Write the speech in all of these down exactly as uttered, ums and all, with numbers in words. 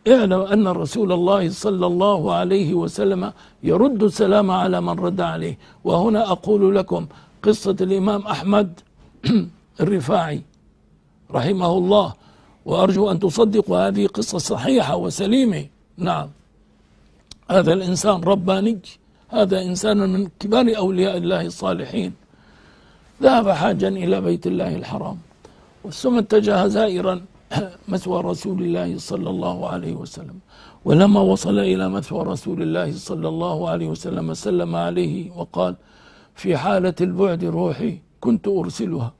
اعلم أن رسول الله صلى الله عليه وسلم يرد السلام على من رد عليه. وهنا أقول لكم قصة الإمام أحمد الرفاعي رحمه الله، وأرجو أن تصدقوا هذه قصة صحيحة وسليمة. نعم، هذا الإنسان رباني، هذا إنسان من كبار أولياء الله الصالحين، ذهب حاجا إلى بيت الله الحرام، ثم اتجه زائرا مثوى رسول الله صلى الله عليه وسلم. ولما وصل إلى مثوى رسول الله صلى الله عليه وسلم سلم عليه وقال: في حالة البعد روحي كنت أرسلها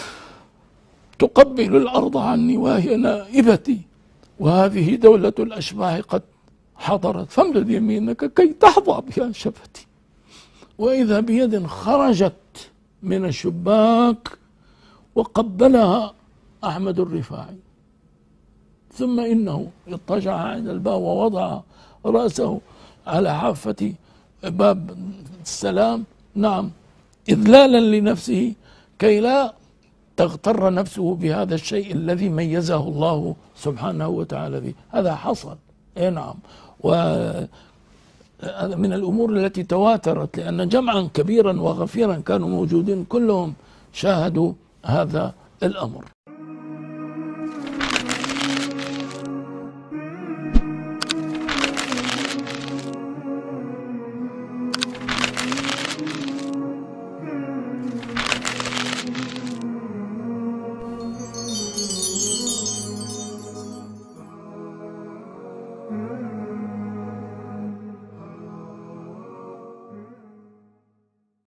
تقبل الأرض عني وهي نائبتي، وهذه دولة الأشباح قد حضرت، فامدد يمينك كي تحظى بها شفتي. وإذا بيد خرجت من الشباك وقبلها أحمد الرفاعي، ثم إنه اضطجع عند الباب ووضع رأسه على حافة باب السلام، نعم، إذلالا لنفسه كي لا تغتر نفسه بهذا الشيء الذي ميزه الله سبحانه وتعالى به. هذا حصل، اي نعم، وهذا من الأمور التي تواترت، لأن جمعا كبيرا وغفيرا كانوا موجودين كلهم شاهدوا هذا الأمر.